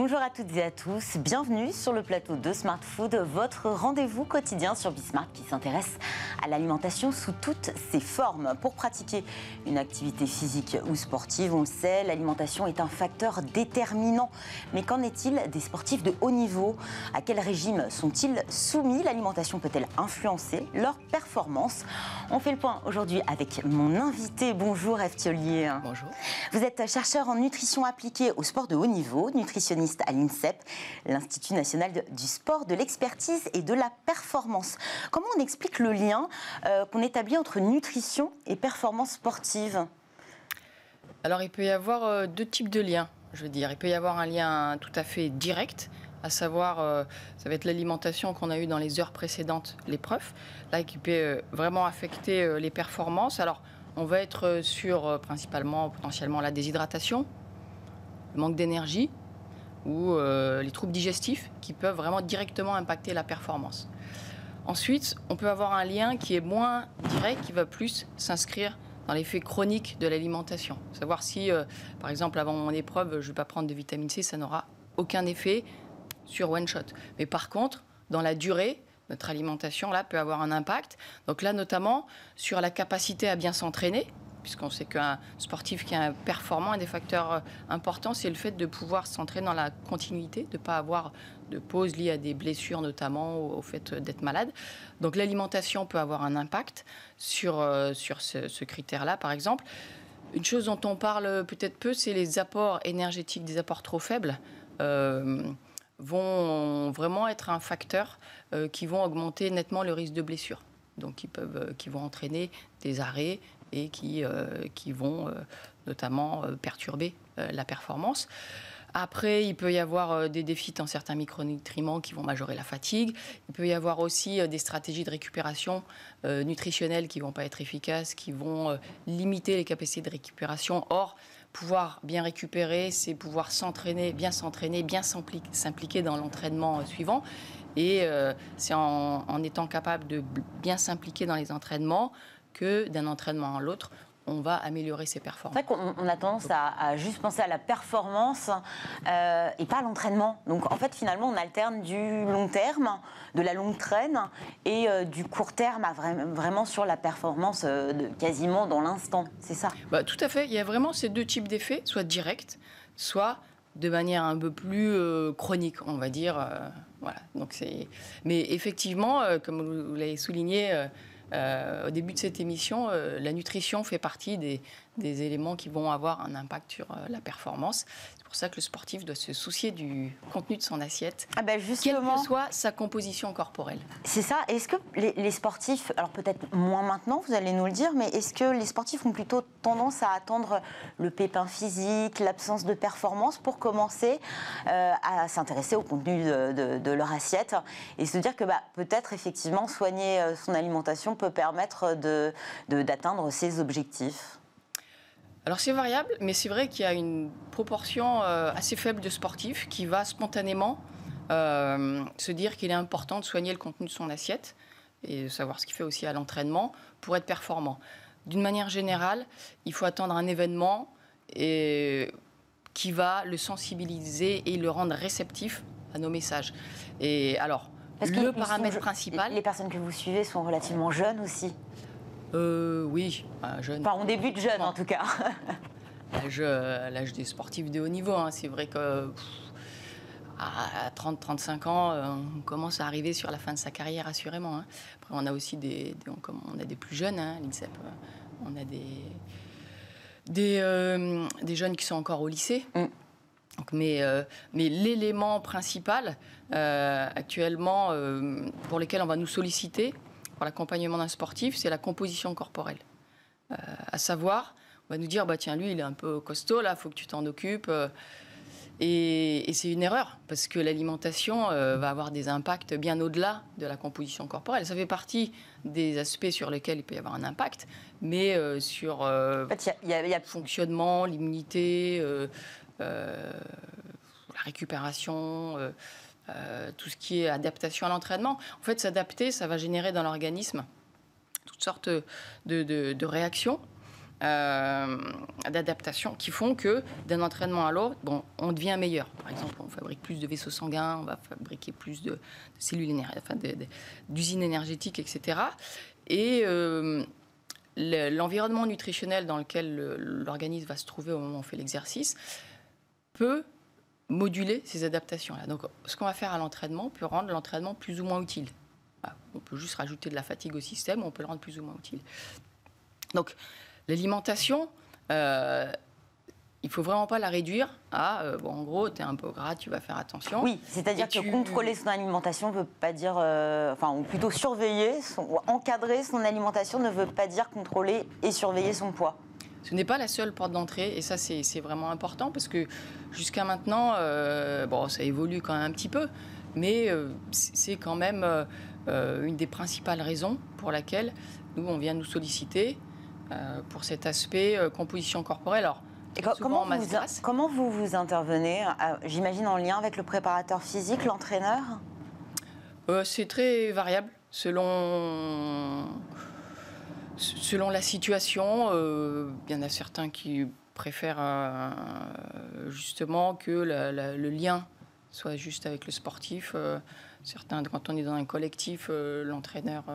Bonjour à toutes et à tous, bienvenue sur le plateau de Smart Food, votre rendez-vous quotidien sur Bismart qui s'intéresse à l'alimentation sous toutes ses formes. Pour pratiquer une activité physique ou sportive, on le sait, l'alimentation est un facteur déterminant. Mais qu'en est-il des sportifs de haut niveau? À quel régime sont-ils soumis? L'alimentation peut-elle influencer leur performance? On fait le point aujourd'hui avec mon invité. Bonjour Ève Thiollier. Bonjour. Vous êtes chercheur en nutrition appliquée au sport de haut niveau, nutritionniste à l'INSEP, l'Institut national du sport, de l'expertise et de la performance. Comment on explique le lien qu'on établit entre nutrition et performance sportive? Alors, il peut y avoir deux types de liens, je veux dire. Il peut y avoir un lien tout à fait direct, à savoir, ça va être l'alimentation qu'on a eue dans les heures précédentes, l'épreuve, là, qui peut vraiment affecter les performances. Alors, on va être sur principalement, potentiellement, la déshydratation, le manque d'énergie, ou les troubles digestifs qui peuvent vraiment directement impacter la performance. Ensuite, on peut avoir un lien qui est moins direct, qui va plus s'inscrire dans l'effet chronique de l'alimentation. Savoir si, par exemple, avant mon épreuve, je ne vais pas prendre de vitamine C, ça n'aura aucun effet sur one shot. Mais par contre, dans la durée, notre alimentation là peut avoir un impact. Donc là, notamment, sur la capacité à bien s'entraîner, puisqu'on sait qu'un sportif qui est performant, un des facteurs importants, c'est le fait de pouvoir s'entraîner dans la continuité, de ne pas avoir de pause liée à des blessures, notamment au fait d'être malade. Donc l'alimentation peut avoir un impact sur ce critère-là, par exemple. Une chose dont on parle peut-être peu, c'est les apports énergétiques, des apports trop faibles. Vont vraiment être un facteur qui vont augmenter nettement le risque de blessure. Donc qui vont entraîner des arrêts et qui vont notamment perturber la performance. Après, il peut y avoir des déficits en certains micronutriments qui vont majorer la fatigue. Il peut y avoir aussi des stratégies de récupération nutritionnelles qui ne vont pas être efficaces, qui vont limiter les capacités de récupération. Or, pouvoir bien récupérer, c'est pouvoir s'entraîner, bien s'impliquer dans l'entraînement suivant. Et c'est en étant capable de bien s'impliquer dans les entraînements que d'un entraînement à l'autre, on va améliorer ses performances. C'est vrai qu'on a tendance à juste penser à la performance et pas à l'entraînement. Donc en fait, finalement, on alterne du long terme, de la longue traîne, et du court terme à vraiment sur la performance quasiment dans l'instant. C'est ça? Tout à fait. Il y a vraiment ces deux types d'effets, soit directs, soit de manière un peu plus chronique, on va dire. Voilà. Donc mais effectivement, comme vous l'avez souligné au début de cette émission, la nutrition fait partie des éléments qui vont avoir un impact sur la performance. C'est pour ça que le sportif doit se soucier du contenu de son assiette, quelle que soit sa composition corporelle. C'est ça. Est-ce que les sportifs, alors peut-être moins maintenant, vous allez nous le dire, mais est-ce que les sportifs ont plutôt tendance à attendre le pépin physique, l'absence de performance pour commencer à s'intéresser au contenu de leur assiette et se dire que peut-être effectivement soigner son alimentation peut permettre d'atteindre ses objectifs? Alors c'est variable, mais c'est vrai qu'il y a une proportion assez faible de sportifs qui va spontanément se dire qu'il est important de soigner le contenu de son assiette et de savoir ce qu'il fait aussi à l'entraînement pour être performant. D'une manière générale, il faut attendre un événement qui va le sensibiliser et le rendre réceptif à nos messages. Et alors, le paramètre principal... Les personnes que vous suivez sont relativement jeunes aussi? Oui, jeune. Enfin, on débute jeune en tout cas. L'âge des sportifs de haut niveau, hein. C'est vrai que à 30-35 ans, on commence à arriver sur la fin de sa carrière, assurément. Hein. Après, on a aussi des plus jeunes, hein, l'INSEP. On a des jeunes qui sont encore au lycée. Donc, mais l'élément principal actuellement pour lequel on va nous solliciter pour l'accompagnement d'un sportif, c'est la composition corporelle. À savoir, on va nous dire, tiens, lui, il est un peu costaud, là, il faut que tu t'en occupes. Et c'est une erreur, parce que l'alimentation va avoir des impacts bien au-delà de la composition corporelle. Ça fait partie des aspects sur lesquels il peut y avoir un impact, mais sur le fonctionnement, l'immunité, la récupération... tout ce qui est adaptation à l'entraînement. En fait, s'adapter, ça va générer dans l'organisme toutes sortes de réactions d'adaptation qui font que d'un entraînement à l'autre, bon, on devient meilleur. Par exemple, on fabrique plus de vaisseaux sanguins, on va fabriquer plus de cellules d'usines énergétiques, etc. Et l'environnement nutritionnel dans lequel l'organisme va se trouver au moment où on fait l'exercice peut moduler ces adaptations-là. Donc, ce qu'on va faire à l'entraînement peut rendre l'entraînement plus ou moins utile. On peut juste rajouter de la fatigue au système, on peut le rendre plus ou moins utile. Donc, l'alimentation, il ne faut vraiment pas la réduire à, en gros, tu es un peu gras, tu vas faire attention. Oui, c'est-à-dire que contrôler son alimentation ne veut pas dire, ou plutôt surveiller, ou encadrer son alimentation ne veut pas dire contrôler et surveiller son poids. Ce n'est pas la seule porte d'entrée, et ça, c'est vraiment important, parce que jusqu'à maintenant, ça évolue quand même un petit peu, mais c'est quand même une des principales raisons pour laquelle nous, on vient nous solliciter pour cet aspect composition corporelle. Alors, comment vous intervenez, j'imagine en lien avec le préparateur physique, l'entraîneur? C'est très variable selon la situation. Il y en a certains qui préfèrent justement que le lien soit juste avec le sportif. Certains, quand on est dans un collectif, l'entraîneur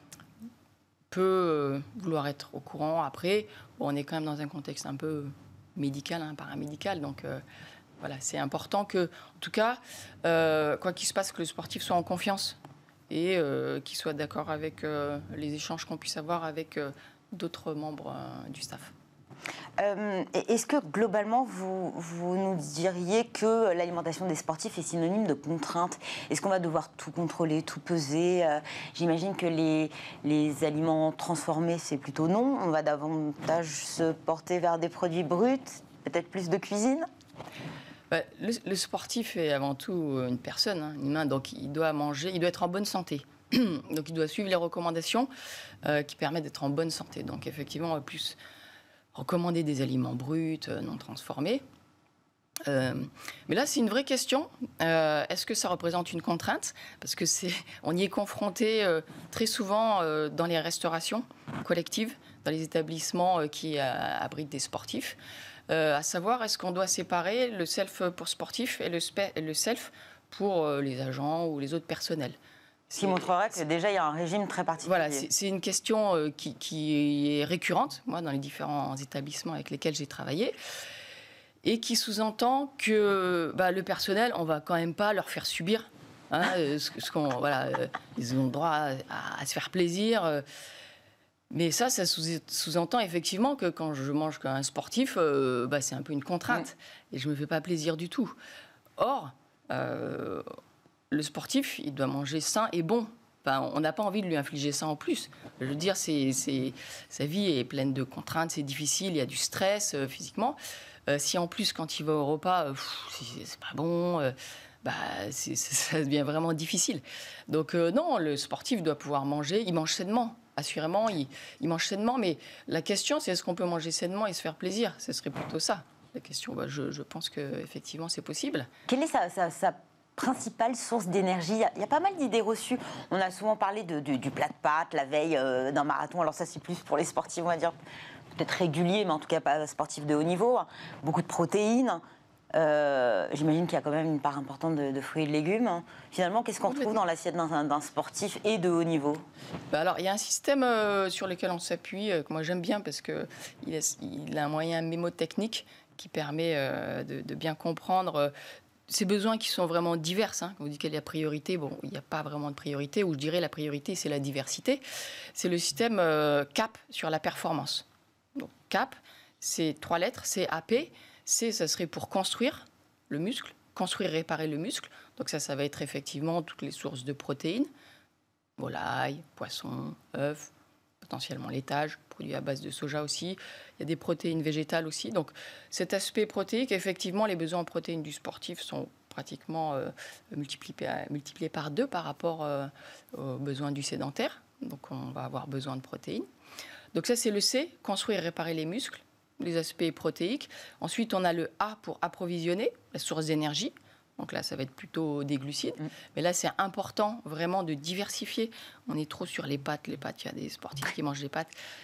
peut vouloir être au courant. Après, on est quand même dans un contexte un peu médical, paramédical. Donc voilà, c'est important que, en tout cas, quoi qu'il se passe, que le sportif soit en confiance et qu'il soit d'accord avec les échanges qu'on puisse avoir avec d'autres membres du staff. Est-ce que globalement, vous nous diriez que l'alimentation des sportifs est synonyme de contrainte? Est-ce qu'on va devoir tout contrôler, tout peser? J'imagine que les aliments transformés, c'est plutôt non. On va davantage se porter vers des produits bruts, peut-être plus de cuisine? Le sportif est avant tout une personne, un humain, donc il doit manger, il doit être en bonne santé. Donc il doit suivre les recommandations qui permettent d'être en bonne santé. Donc effectivement, on va plus recommander des aliments bruts, non transformés. Mais là, c'est une vraie question. Est-ce que ça représente une contrainte? Parce que on y est confronté très souvent dans les restaurations collectives, dans les établissements qui abritent des sportifs. À savoir, est-ce qu'on doit séparer le self pour sportifs et le self pour les agents ou les autres personnels? Ce qui montrerait que déjà il y a un régime très particulier. Voilà, c'est une question qui est récurrente, moi, dans les différents établissements avec lesquels j'ai travaillé, et qui sous-entend que le personnel, on va quand même pas leur faire subir. Ils ont le droit à se faire plaisir. Mais ça sous-entend effectivement que quand je mange comme un sportif, c'est un peu une contrainte. Et je me fais pas plaisir du tout. Or, le sportif, il doit manger sain et bon. On n'a pas envie de lui infliger ça en plus. Je veux dire, sa vie est pleine de contraintes, c'est difficile, il y a du stress physiquement. Si en plus, quand il va au repas, c'est pas bon, ça devient vraiment difficile. Donc non, le sportif doit pouvoir manger, il mange sainement. Assurément, il mange sainement, mais la question, c'est est-ce qu'on peut manger sainement et se faire plaisir? Ce serait plutôt ça. La question, je pense qu'effectivement, c'est possible. Quelle est sa principale source d'énergie? Il y a pas mal d'idées reçues. On a souvent parlé du plat de pâtes la veille d'un marathon. Alors ça, c'est plus pour les sportifs, on va dire, peut-être réguliers, mais en tout cas pas sportifs de haut niveau. Beaucoup de protéines. J'imagine qu'il y a quand même une part importante de fruits et de légumes. Finalement, qu'est-ce qu'on retrouve dans l'assiette d'un sportif et de haut niveau? Alors, il y a un système sur lequel on s'appuie, que moi j'aime bien, parce qu'il a un moyen mémotechnique qui permet de bien comprendre ces besoins qui sont vraiment divers. Quand on dit quelle est la priorité, il n'y a pas vraiment de priorité, ou je dirais la priorité, c'est la diversité. C'est le système CAP sur la performance. Donc, CAP, c'est 3 lettres, c'est AP. C, ça serait pour construire le muscle, construire, réparer le muscle. Donc ça va être effectivement toutes les sources de protéines, volaille, poisson, œufs, potentiellement laitage, produits à base de soja aussi. Il y a des protéines végétales aussi. Donc cet aspect protéique, effectivement, les besoins en protéines du sportif sont pratiquement multipliés par 2 par rapport aux besoins du sédentaire. Donc on va avoir besoin de protéines. Donc ça, c'est le C, construire et réparer les muscles, les aspects protéiques. Ensuite, on a le A pour approvisionner, la source d'énergie. Donc là, ça va être plutôt des glucides. Mais là, c'est important vraiment de diversifier. On est trop sur les pâtes. Les pâtes, il y a des sportifs qui mangent des pâtes.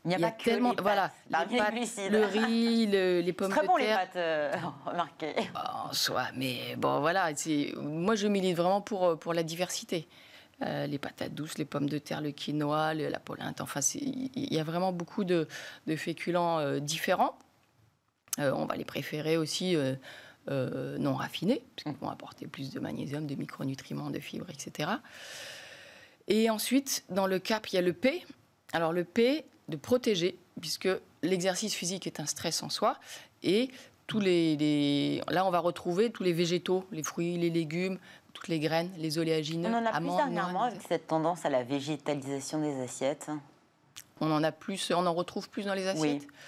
Il n'y a pas que tellement, les pâtes, voilà, parmi les les pâtes, glucides. le riz, les pommes Très de bon les terre. pâtes, remarquez. En soi, mais bon, voilà. Moi, je milite vraiment pour la diversité. Les patates douces, les pommes de terre, le quinoa, la polenta. Enfin, il y a vraiment beaucoup de féculents différents. On va les préférer aussi non raffinés, parce qu'ils vont apporter plus de magnésium, de micronutriments, de fibres, etc. Et ensuite, dans le CAP, il y a le P. Alors, le P, de protéger, puisque l'exercice physique est un stress en soi. Et là, on va retrouver tous les végétaux, les fruits, les légumes, toutes les graines, les oléagineux, On en a plus amandes, dernièrement noix, avec cette tendance à la végétalisation des assiettes. on en retrouve plus dans les assiettes. Oui.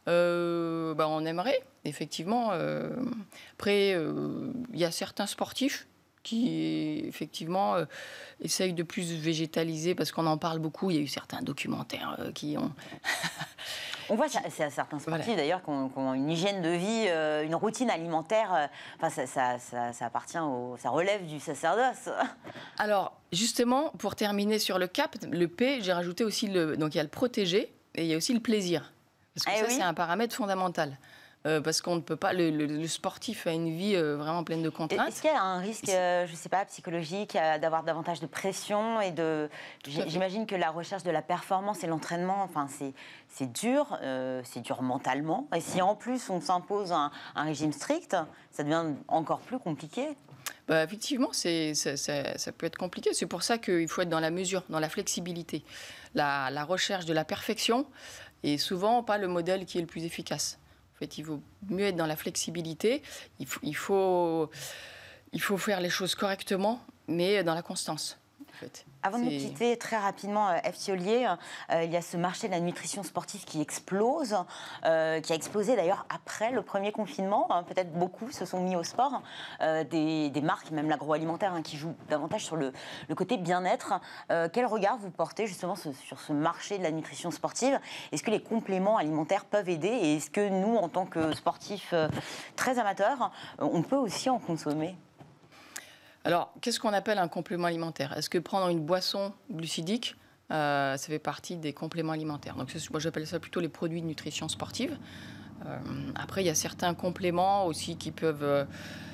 On aimerait, effectivement. Après, il y a certains sportifs qui, effectivement, essayent de plus végétaliser, parce qu'on en parle beaucoup. Il y a eu certains documentaires qui ont... On voit, c'est à certains sportifs d'ailleurs qui ont une hygiène de vie, une routine alimentaire. Ça appartient ça relève du sacerdoce. Alors, justement, pour terminer sur le CAP, le P, j'ai rajouté aussi donc il y a le protéger et il y a aussi le plaisir. Parce que c'est un paramètre fondamental. Parce qu'on ne peut pas... Le sportif a une vie vraiment pleine de contraintes. Est-ce qu'il y a un risque, je ne sais pas, psychologique, d'avoir davantage de pression et J'imagine que la recherche de la performance et l'entraînement, enfin, c'est dur mentalement. Et si en plus on s'impose un régime strict, ça devient encore plus compliqué. Effectivement, ça peut être compliqué. C'est pour ça qu'il faut être dans la mesure, dans la flexibilité. La recherche de la perfection est souvent pas le modèle qui est le plus efficace. En fait, il vaut mieux être dans la flexibilité. Il faut faire les choses correctement, mais dans la constance. En fait. Avant de nous quitter, très rapidement, Ève Thiollier, il y a ce marché de la nutrition sportive qui explose, qui a explosé d'ailleurs après le premier confinement. Peut-être beaucoup se sont mis au sport, des marques, même l'agroalimentaire, qui jouent davantage sur le côté bien-être. Quel regard vous portez justement sur ce marché de la nutrition sportive? Est-ce que les compléments alimentaires peuvent aider? Et est-ce que nous, en tant que sportifs très amateurs, on peut aussi en consommer? Alors, qu'est-ce qu'on appelle un complément alimentaire? Est-ce que prendre une boisson glucidique, ça fait partie des compléments alimentaires? Donc, moi, j'appelle ça plutôt les produits de nutrition sportive. Après, il y a certains compléments aussi qui peuvent...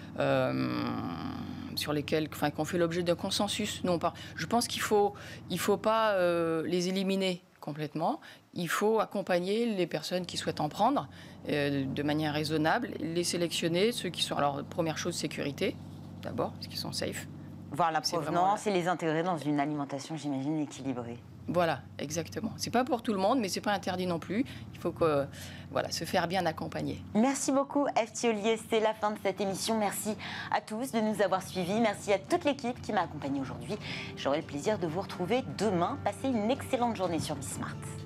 sur lesquels, qui ont fait l'objet d'un consensus. Non, je pense qu'il faut pas les éliminer complètement. Il faut accompagner les personnes qui souhaitent en prendre de manière raisonnable, les sélectionner, ceux qui sont... Alors, première chose, sécurité. D'abord, parce qu'ils sont safe. Voir la provenance et les intégrer dans une alimentation, j'imagine, équilibrée. Voilà, exactement. C'est pas pour tout le monde, mais c'est pas interdit non plus. Il faut se faire bien accompagner. Merci beaucoup, Ève Thiollier. C'est la fin de cette émission. Merci à tous de nous avoir suivis. Merci à toute l'équipe qui m'a accompagnée aujourd'hui. J'aurai le plaisir de vous retrouver demain. Passez une excellente journée sur Bismart.